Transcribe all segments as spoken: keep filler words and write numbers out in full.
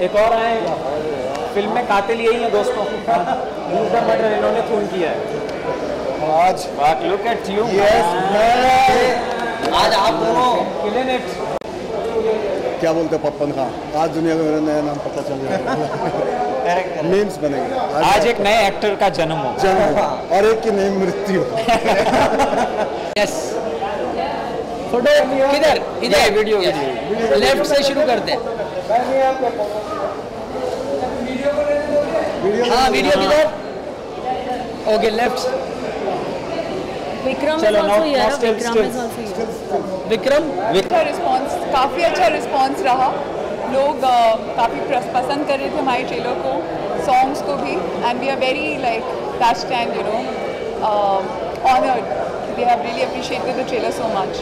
एक और आए फिल्म में कातिल यही है दोस्तों, दूसरा मर्डर इन्होंने खून किया है आज। Look at you. यस, आज आप दोनों किलिंग इट। क्या बोलते हैं पप्पन खां, आज दुनिया में मेरा नया नाम पता चल गया, मीम्स बनेंगे आज एक नए एक्टर का जन्म हो जन्म और एक की नई मृत्यु। यस, फोटो किधर? इधर वीडियो लेफ्ट से शुरू करते हैं। हाँ, वीडियो किधर? Okay, left. विक्रम चलो, is also now- here. now still- Vikram still- is also here. Vikram, अच्छा रिस्पांस, काफ़ी अच्छा रिस्पांस रहा। लोग काफ़ी पसंद कर रहे थे हमारे ट्रेलर को, सॉन्ग्स को भी, and we are very like touched and you know honoured, they have really appreciated the trailer so much.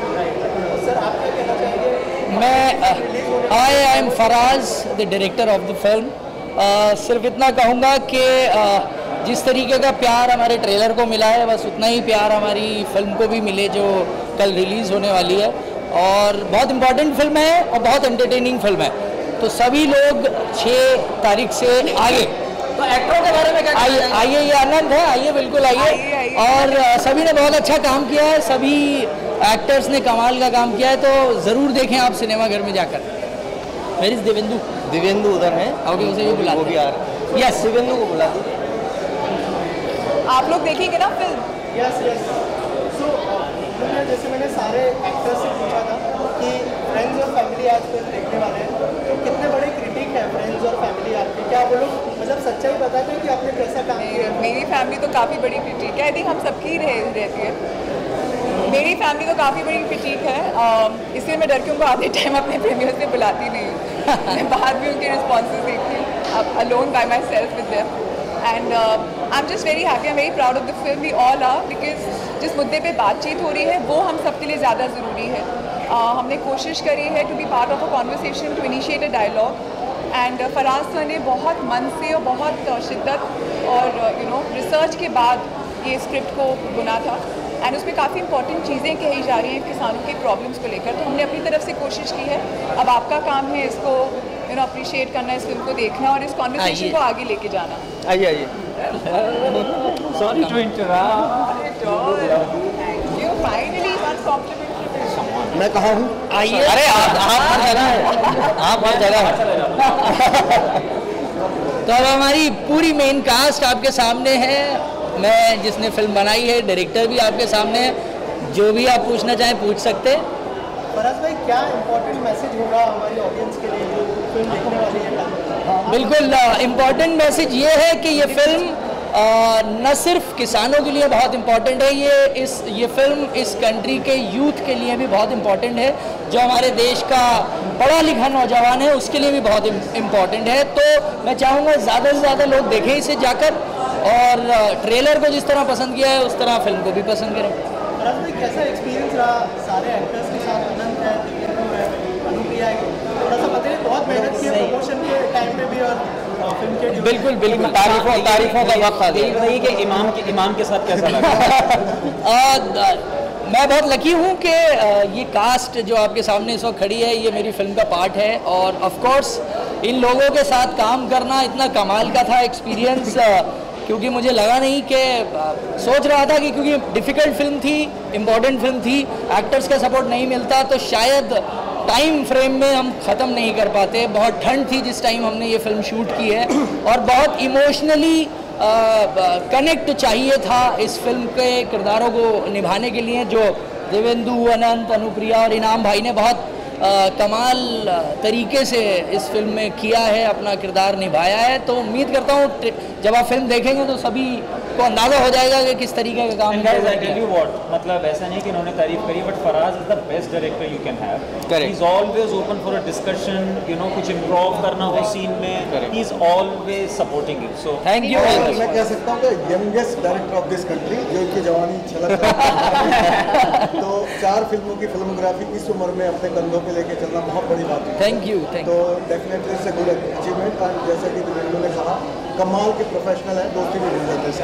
मैं I I am Faraz, the director of the film. सिर्फ इतना कहूँगा कि uh, जिस तरीके का प्यार हमारे ट्रेलर को मिला है, बस उतना ही प्यार हमारी फिल्म को भी मिले जो कल रिलीज़ होने वाली है। और बहुत इम्पॉर्टेंट फिल्म है और बहुत एंटरटेनिंग फिल्म है, तो सभी लोग छः तारीख से आगे। तो एक्टरों के बारे में क्या आइए आइए ये आनंद है, आइए बिल्कुल आइए। और uh, सभी ने बहुत अच्छा काम किया है, सभी एक्टर्स ने कमाल का काम किया है, तो ज़रूर देखें आप सिनेमा घर में जाकर। Where is Devendu? दिव्येंदु उधर है, ओके, उसे भी बुला वो भी आ रहा है। यस, दिव्येंदु को बुला दो। आप लोग देखेंगे ना फिल्म? Yes yes. सो जैसे मैंने सारे एक्टर्स से पूछा था कि फ्रेंड्स और फैमिली आज फिल्म देखने वाले हैं, तो कितने बड़े क्रिटिक हैं फ्रेंड्स और फैमिली आपके, क्या वो लोग मतलब सच्चाई बताते हैं कि आपने कैसा काम किया? मेरी फैमिली तो काफ़ी बड़ी क्रिटिक है, आई थिंक हम सबकी रह रहती है। मेरी फैमिली तो काफ़ी बड़ी क्रिटिक है, इसलिए मैं डर के उनको आधे टाइम अपने प्रीमियर्स में बुलाती नहीं हूँ। मैं बाद में उनके रिस्पॉन्सेज देखती हूँ, alone by myself with them. And I am just very happy, I am very proud of the film, we all are, because जिस मुद्दे पे बातचीत हो रही है वो हम सबके लिए ज़्यादा ज़रूरी है। uh, हमने कोशिश करी है to be part of a conversation, to initiate a dialogue, and Faraz sir ने बहुत मन से और बहुत शिद्दत और यू नो रिसर्च के बाद ये स्क्रिप्ट को बुना था, एंड उसमें काफ़ी इंपॉर्टेंट चीज़ें कही जा रही हैं किसानों की प्रॉब्लम्स को लेकर। तो हमने अपनी तरफ से कोशिश की है, अब आपका काम है इसको यू नो अप्रिशिएट करना, इस फिल्म को देखना और इस कॉन्वर्सेशन को आगे लेके जाना। आइए आइए। Sorry to interrupt. Thank you, finally one compliment. मैं कहाँ हूँ? आइए। अरे आप आप हर जगह है, आप हर जगह है। तो अब हमारी पूरी मेन कास्ट आपके सामने है, मैं जिसने फिल्म बनाई है, डायरेक्टर भी आपके सामने है, जो भी आप पूछना चाहें पूछ सकते हैं। फराज भाई, क्या इम्पोर्टेंट मैसेज होगा हमारी ऑडियंस के लिए जो फिल्म देखने वाली है? बिल्कुल इम्पॉर्टेंट मैसेज ये है कि ये फिल्म uh, न सिर्फ किसानों के लिए बहुत इम्पॉर्टेंट है, ये इस ये फिल्म इस कंट्री के यूथ के लिए भी बहुत इम्पॉर्टेंट है, जो हमारे देश का पढ़ा लिखा नौजवान है उसके लिए भी बहुत इम्पॉर्टेंट है। तो मैं चाहूँगा ज़्यादा से ज़्यादा लोग देखें इसे जाकर, और ट्रेलर को जिस तरह पसंद किया है उस तरह फिल्म को भी पसंद करें। फराज भाई, कैसा एक्सपीरियंस रहा सारे एक्टर्स के साथ? अनंत है, दिव्येंदु है, अनुप्रिया है, थोड़ा सा बताइए, बहुत मेहनत की है प्रमोशन के टाइम में भी और फिल्म के। बिल्कुल बिल्कुल, तारीफों तारीफों का वक्त आ गया। वही कि इमाम के इमाम के साथ कैसा लगा? मैं बहुत लकी हूँ कि ये कास्ट जो आपके सामने इस वक्त खड़ी है ये मेरी फिल्म का पार्ट है, और ऑफ कोर्स इन लोगों के साथ काम करना इतना कमाल का था एक्सपीरियंस, क्योंकि मुझे लगा नहीं कि सोच रहा था कि क्योंकि डिफ़िकल्ट फिल्म थी, इम्पॉर्टेंट फिल्म थी, एक्टर्स का सपोर्ट नहीं मिलता तो शायद टाइम फ्रेम में हम ख़त्म नहीं कर पाते। बहुत ठंड थी जिस टाइम हमने ये फिल्म शूट की है, और बहुत इमोशनली कनेक्ट चाहिए था इस फिल्म के किरदारों को निभाने के लिए, जो देवेंदु, अनंत, अनुप्रिया और इनाम भाई ने बहुत आ, कमाल तरीके से इस फिल्म में किया है, अपना किरदार निभाया है। तो उम्मीद करता हूँ जब आप फिल्म देखेंगे तो सभी को अंदाज़ा हो जाएगा कि किस तरीके का काम है। मतलब ऐसा नहीं कि इन्होंने तारीफ करी, but Faraz is the best director you can have. He is always open for a discussion, you know, कुछ इम्प्रूव करना हो सीन में, he is always supporting you. So thank you. मैं कह सकता हूँ कि youngest director of this country, जो इनकी जवानी छलक तो चार फिल्मों की फिल्मोग्राफी इस उम्र में अपने कंधों पे लेके चलना बहुत बड़ी बात है। थैंक यू थैंक तो definitely it's a good achievement, और जैसा कि दिव्येंदु ने कहा कमाल के प्रोफेशनल है, दोस्ती भी मिल जाते हैं।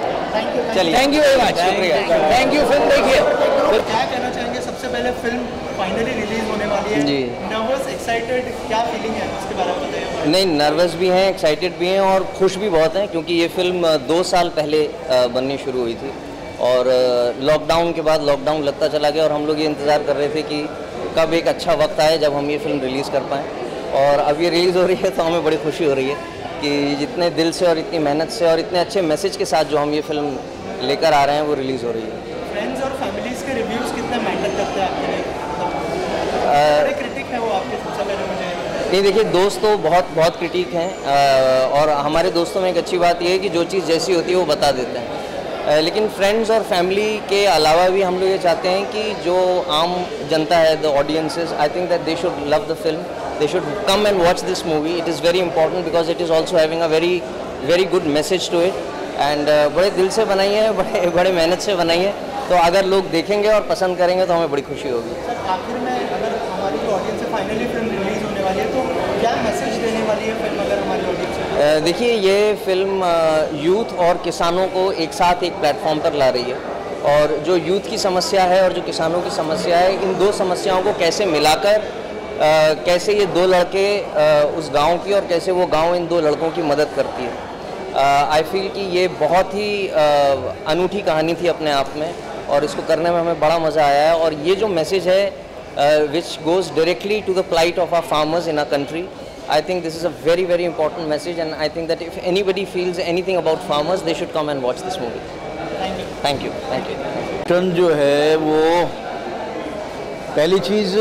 चलिए, थैंक यू वेरी मच, शुक्रिया, थैंक यू। फिल्म देखिए। क्या कहना चाहेंगे? सबसे पहले फिल्म फाइनली रिलीज होने वाली है जी। नर्वस, एक्साइटेड, क्या फीलिंग है उसके बारे में बताइए। नहीं, नर्वस भी हैं, एक्साइटेड भी हैं और खुश भी बहुत हैं, क्योंकि ये फिल्म दो साल पहले बननी शुरू हुई थी और लॉकडाउन के बाद लॉकडाउन लगता चला गया और हम लोग ये इंतज़ार कर रहे थे कि कब एक अच्छा वक्त आए जब हम ये फिल्म रिलीज़ कर पाएँ, और अब ये रिलीज़ हो रही है तो हमें बड़ी खुशी हो रही है कि जितने दिल से और इतनी मेहनत से और इतने अच्छे मैसेज के साथ जो हम ये फिल्म लेकर आ रहे हैं वो रिलीज़ हो रही है। फ्रेंड्स और फैमिलीज़ के रिव्यूज़ कितने मैटर करते हैं आपके लिए? बड़े क्रिटिक है वो आपके, सबसे पहले मुझे नहीं, देखिए दोस्त तो बहुत बहुत क्रिटिक हैं और हमारे दोस्तों में एक अच्छी बात यह है कि जो चीज़ जैसी होती है वो बता देते हैं, लेकिन फ्रेंड्स और फैमिली के अलावा भी हम लोग ये चाहते हैं कि जो आम जनता है, the audiences, I think that they should love the film, they should come and watch this movie. It is very important because it is also having a very very good message to it and बड़े दिल से बनाई है, बड़े बड़े मेहनत से बनाई है, तो अगर लोग देखेंगे और पसंद करेंगे तो हमें बड़ी खुशी होगी। सर आखिर में अगर हमारी ऑडियंस से फाइनली फिल्म रिलीज़ होने वाली है तो क्या मैसेज देने वाली है फिल्म अगर हमारी ऑडियंस से? देखिए, ये फिल्म यूथ और किसानों को एक साथ एक प्लेटफॉर्म पर ला रही है और जो यूथ की समस्या है और जो किसानों की समस्या है, इन दो समस्याओं को कैसे मिलाकर कैसे ये दो लड़के उस गांव की और कैसे वो गांव इन दो लड़कों की मदद करती है। आई फील कि ये बहुत ही अनूठी कहानी थी अपने आप में और इसको करने में हमें बड़ा मज़ा आया है और ये जो मैसेज है which goes directly to the plight of our farmers in our country, I think this is a very very important message and I think that if anybody feels anything about farmers they should come and watch this movie. Thank you. Thank you. Thank you. Turn जो है वो पहली चीज़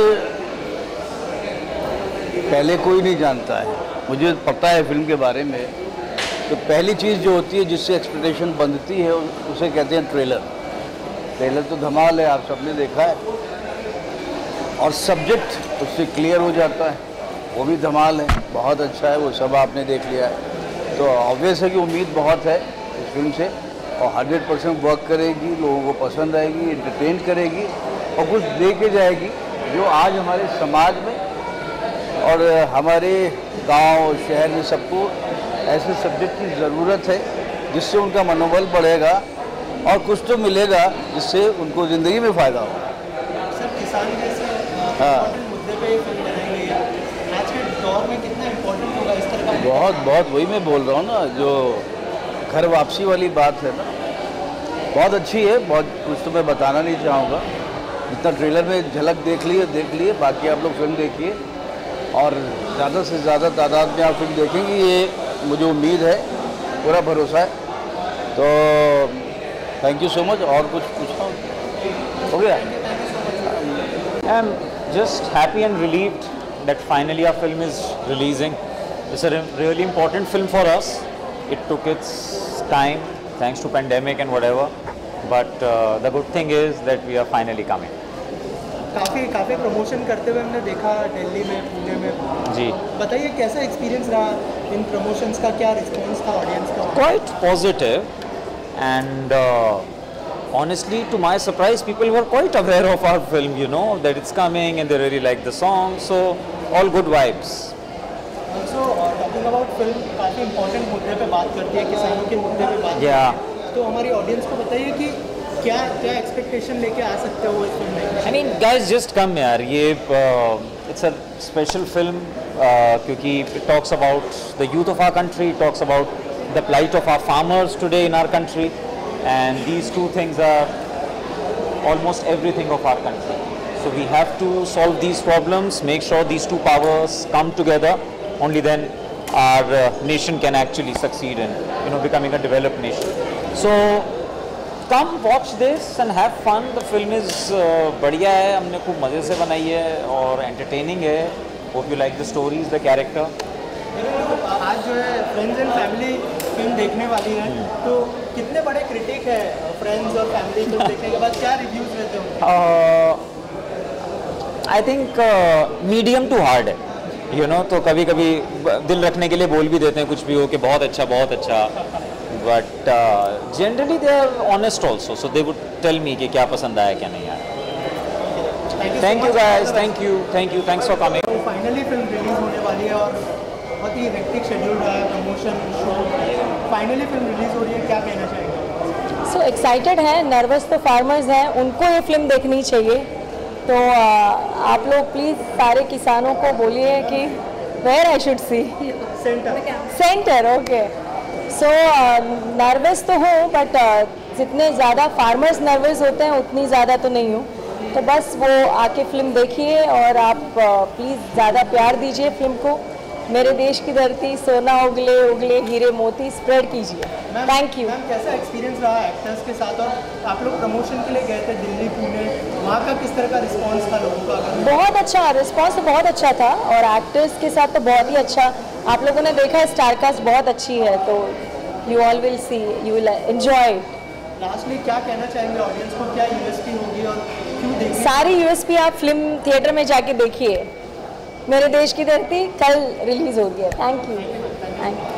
पहले कोई नहीं जानता है, मुझे पता है फिल्म के बारे में, तो पहली चीज़ जो होती है जिससे एक्सपेक्टेशन बनती है उसे कहते हैं ट्रेलर। ट्रेलर तो धमाल है, आप सबने देखा है, और सब्जेक्ट उससे क्लियर हो जाता है, वो भी धमाल है, बहुत अच्छा है, वो सब आपने देख लिया है, तो ऑब्वियस है कि उम्मीद बहुत है इस फिल्म से और हंड्रेड परसेंट वर्क करेगी, लोगों को पसंद आएगी, एंटरटेन करेगी और कुछ दे के जाएगी जो आज हमारे समाज में और हमारे गांव शहर में सबको ऐसे सब्जेक्ट की ज़रूरत है जिससे उनका मनोबल बढ़ेगा और कुछ तो मिलेगा जिससे उनको ज़िंदगी में फ़ायदा होगा। सर किसान जैसे हाँ मुद्दे पे फिल्म बनाई गई है, आज के दौर में कितना इम्पोर्टेंट होगा इस तरह का? बहुत बहुत वही मैं बोल रहा हूँ ना, जो घर वापसी वाली बात है ना, बहुत अच्छी है, बहुत कुछ तो मैं बताना नहीं चाहूँगा, जितना ट्रेलर में झलक देख लिए देख लिए बाकी आप लोग फिल्म देखिए और ज़्यादा से ज़्यादा तादाद में आप फिल्म देखेंगे, ये मुझे उम्मीद है, पूरा भरोसा है, तो थैंक यू सो मच। और कुछ पूछना हो गया? I am just happy and relieved that finally our film is releasing. It's a really important film for us. It took its time thanks to pandemic and whatever, but uh, the good thing is that we are finally coming. काफ़ी काफ़ी promotion करते हुए हमने देखा दिल्ली में, पुणे में। जी बताइए कैसा एक्सपीरियंस रहा इन प्रमोशंस का, क्या रिस्पॉन्स था ऑडियंस का? Quite positive and uh, honestly, to my surprise, people were quite aware of our film, you know, that it's coming and they really like the song, so all good vibes. Also, uh, talking about film, काफ़ी important मुद्दे पे बात करती है, किसानों के मुद्दे पे बात Yeah. करती है, तो हमारी ऑडियंस को बताइए कि क्या क्या एक्सपेक्टेशन लेके आ सकते हो इस फिल्म में? I mean, guys, just come यार, ये uh, it's a special film uh, क्योंकि it talks about the youth of our country, it talks about the plight of our farmers today in our country. And these two things are almost everything of our country. So we have to solve these problems, make sure these two powers come together. Only then our uh, nation can actually succeed in, you know, becoming a developed nation. So come watch this and have fun. The film is uh, बढ़िया है, हमने खूब मज़े से बनाई है और entertaining है. Hope you like the stories, the character. आज जो है फ्रेंड्स एंड फैमिली फिल्म देखने वाली है, तो कितने बड़े क्रिटिक है फ्रेंड्स और फैमिली फिल्म देखने के बाद, क्या रिव्यूज रहते होंगे? I think medium to hard है, यू नो, तो कभी कभी दिल रखने के लिए बोल भी देते हैं कुछ भी हो कि बहुत अच्छा बहुत अच्छा, but generally they are honest also, so they would tell me कि क्या पसंद आया क्या नहीं आया। Thank you guys, thank you thank you thanks for coming. Finally film release होने वाली है और बहुत ही हेक्टिक शेड्यूल रहा है, promotion show, finally film release हो रही है, क्या कहना चाहेंगे? सो एक्साइटेड हैं, नर्वस तो फार्मर्स हैं, उनको ये फिल्म देखनी चाहिए तो आप लोग प्लीज़ सारे किसानों को बोलिए कि where I should see centre centre okay. So nervous तो हूँ बट जितने ज़्यादा फार्मर्स नर्वस होते हैं उतनी ज़्यादा तो नहीं हूँ। तो बस वो आके फिल्म देखिए और आप प्लीज़ ज़्यादा प्यार दीजिए फिल्म को। मेरे देश की धरती सोना उगले उगले हीरे मोती स्प्रेड कीजिए। Thank you. मैम कैसा एक्सपीरियंस रहा एक्टर्स के साथ, और आप लोग प्रमोशन के लिए गए थे दिल्ली पुणे, वहाँ का किस तरह का रिस्पांस था लोगों का? बहुत अच्छा रिस्पांस तो बहुत अच्छा था और एक्टर्स के साथ तो बहुत ही अच्छा। आप लोगों ने देखा है स्टारकास्ट बहुत अच्छी है, तो you all will see, you will enjoy. Lastly क्या कहना चाहेंगे ऑडियंस को, क्या यूएसपी होगी और क्यों देखिए? सारी यूएसपी आप फिल्म थिएटर में जाके देखिए। मेरे देश की धरती कल रिलीज हो गई है। Thank you. Thank you.